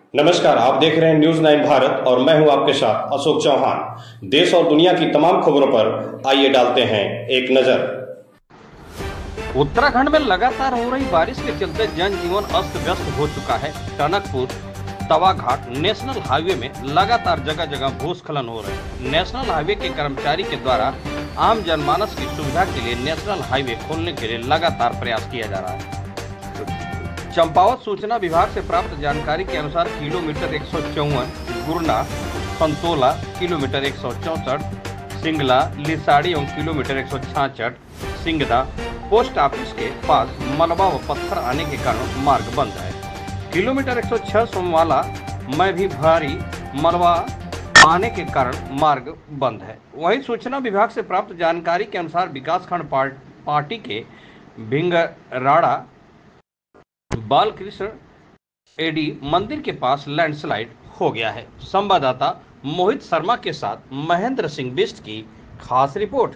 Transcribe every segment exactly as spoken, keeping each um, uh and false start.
नमस्कार, आप देख रहे हैं न्यूज नाइन भारत और मैं हूं आपके साथ अशोक चौहान। देश और दुनिया की तमाम खबरों पर आइए डालते हैं एक नजर। उत्तराखंड में लगातार हो रही बारिश के चलते जनजीवन अस्त व्यस्त हो चुका है। टनकपुर तवाघाट नेशनल हाईवे में लगातार जगह जगह भूस्खलन हो रहे हैं। नेशनल हाईवे के कर्मचारी के द्वारा आम जनमानस की सुविधा के लिए नेशनल हाईवे खोलने के लिए लगातार प्रयास किया जा रहा है। चंपावत सूचना विभाग से प्राप्त जानकारी के अनुसार किलोमीटर एक सौ चौवन गुरना संतोला किलोमीटर एक सौ चौसठ सिंगला लिसाड़ी एवं किलोमीटर एक सौ छाछठ सिंगदा पोस्ट ऑफिस के पास मलबा व पत्थर आने के कारण मार्ग बंद है। किलोमीटर एक सौ छह सोमवाला में भी भारी मलबा आने के कारण मार्ग बंद है। वहीं सूचना विभाग से प्राप्त जानकारी के अनुसार विकासखंड पार्टी के भिंगराड़ा बालकृष्ण एडी मंदिर के पास लैंडस्लाइड हो गया है। संवाददाता मोहित शर्मा के साथ महेंद्र सिंह बिष्ट की खास रिपोर्ट।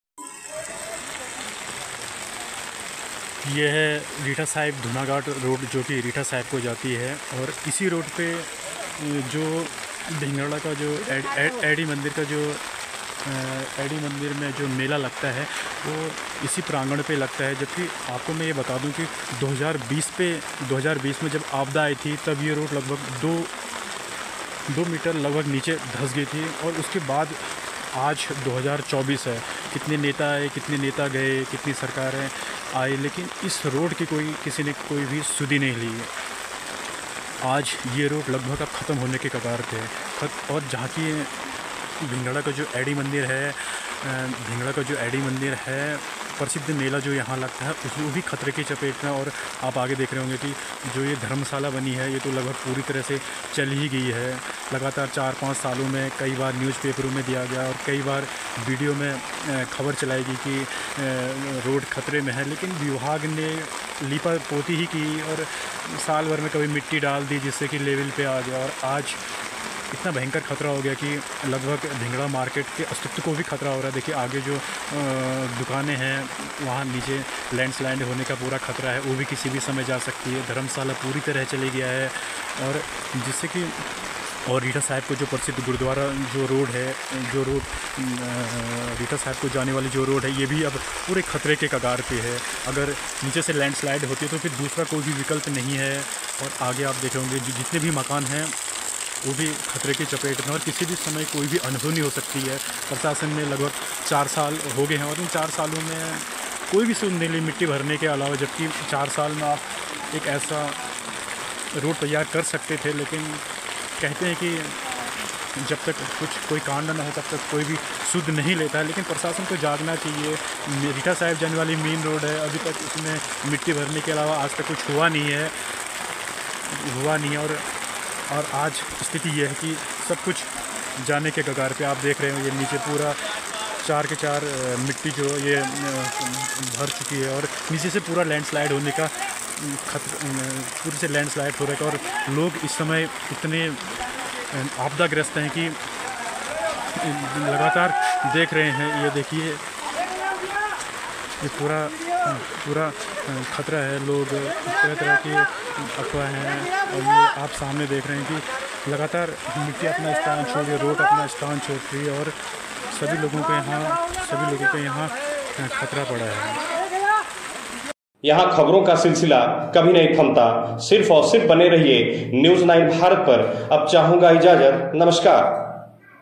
यह है रीठा साहिब धुनाघाट रोड जो कि रीठा साहिब को जाती है और इसी रोड पे जो भिंगराड़ा का जो एड, एड, एडी मंदिर का जो एडी मंदिर में जो मेला लगता है वो इसी प्रांगण पे लगता है। जबकि आपको मैं ये बता दूं कि दो हज़ार बीस पे दो हज़ार बीस में जब आपदा आई थी तब ये रोड लगभग दो दो मीटर लगभग नीचे धंस गई थी और उसके बाद आज दो हज़ार चौबीस है। कितने नेता आए, कितने नेता गए, कितनी सरकारें आई, लेकिन इस रोड की कोई किसी ने कोई भी सुधि नहीं ली। आज ये रोड लगभग अब ख़त्म होने के कगार पे है और जहाँ की भिंगराड़ा का जो एडी मंदिर है भिंगराड़ा का जो एडी मंदिर है प्रसिद्ध मेला जो यहाँ लगता है उसमें भी खतरे की चपेट में। और आप आगे देख रहे होंगे कि जो ये धर्मशाला बनी है ये तो लगभग पूरी तरह से चल ही गई है। लगातार चार पाँच सालों में कई बार न्यूज़पेपरों में दिया गया और कई बार वीडियो में खबर चलाएगी कि रोड खतरे में है, लेकिन विभाग ने लीपा पोती ही की और साल भर में कभी मिट्टी डाल दी जिससे कि लेवल पे आ गया। और आज इतना भयंकर खतरा हो गया कि लगभग भिंगड़ा मार्केट के अस्तित्व को भी खतरा हो रहा है। देखिए आगे जो दुकानें हैं वहाँ नीचे लैंडस्लाइड होने का पूरा खतरा है, वो भी किसी भी समय जा सकती है। धर्मशाला पूरी तरह चले गया है और जिससे कि और रीठा साहिब को जो प्रसिद्ध गुरुद्वारा जो रोड है जो रोड रीठा साहिब को जाने वाली जो रोड है ये भी अब पूरे खतरे के कगार पे है। अगर नीचे से लैंडस्लाइड होती है तो फिर दूसरा कोई भी विकल्प नहीं है। और आगे आप देख होंगे जितने भी मकान हैं वो भी खतरे की चपेट में और किसी भी समय कोई भी अनहोनी हो सकती है। प्रशासन ने लगभग चार साल हो गए हैं और इन चार सालों में कोई भी सुन नहीं ली मिट्टी भरने के अलावा, जबकि चार साल में आप एक ऐसा रोड तैयार कर सकते थे। लेकिन कहते हैं कि जब तक कुछ कोई कांड ना हो तब तक कोई भी सुध नहीं लेता है। लेकिन प्रशासन को जागना चाहिए। रीठा साहिब जाने वाली मेन रोड है, अभी तक उसमें मिट्टी भरने के अलावा आज तक कुछ हुआ नहीं है हुआ नहीं है और और आज स्थिति ये है कि सब कुछ जाने के कगार पे आप देख रहे हो। ये नीचे पूरा चार के चार मिट्टी जो ये भर चुकी है और नीचे से पूरा लैंडस्लाइड होने का खतरा पूरे से लैंडस्लाइड हो रहा है। और लोग इस समय इतने आपदाग्रस्त हैं कि लगातार देख रहे हैं। ये देखिए ये पूरा पूरा खतरा है। लोग तरह तरह की अफवाह हैं और ये आप सामने देख रहे हैं कि लगातार मिट्टी अपना स्थान छोड़ रही है, रोड अपना स्थान छोड़ रही है और सभी लोगों को यहाँ सभी लोगों को यहाँ खतरा पड़ा है। यहाँ खबरों का सिलसिला कभी नहीं थमता। सिर्फ और सिर्फ बने रहिए न्यूज नाइन भारत पर। अब चाहूँगा इजाजत। नमस्कार।